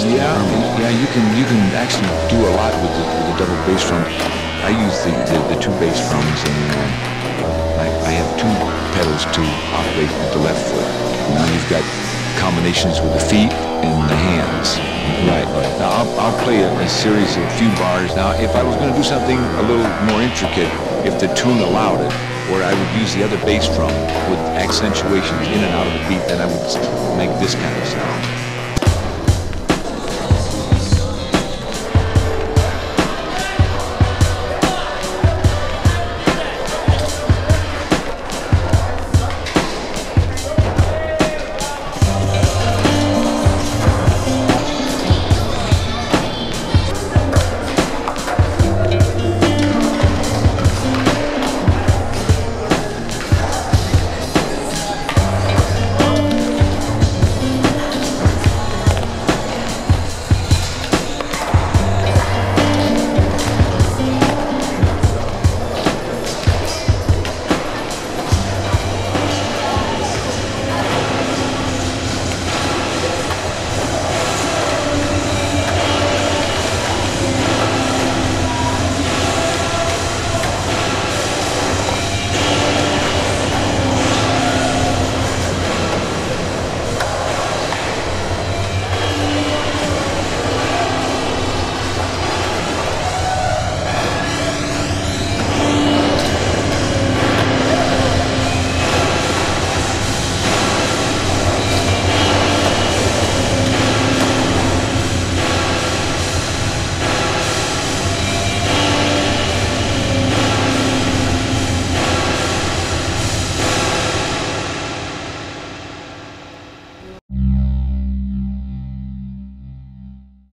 Yeah, yeah, you can actually do a lot with the double bass drum. I use the two bass drums, and I have two pedals to operate with the left foot. Now you've got combinations with the feet and the hands. Right. Now I'll play a series of a few bars. Now if I was going to do something a little more intricate, if the tune allowed it, where I would use the other bass drum with accentuations in and out of the beat, then I would make this kind of sound.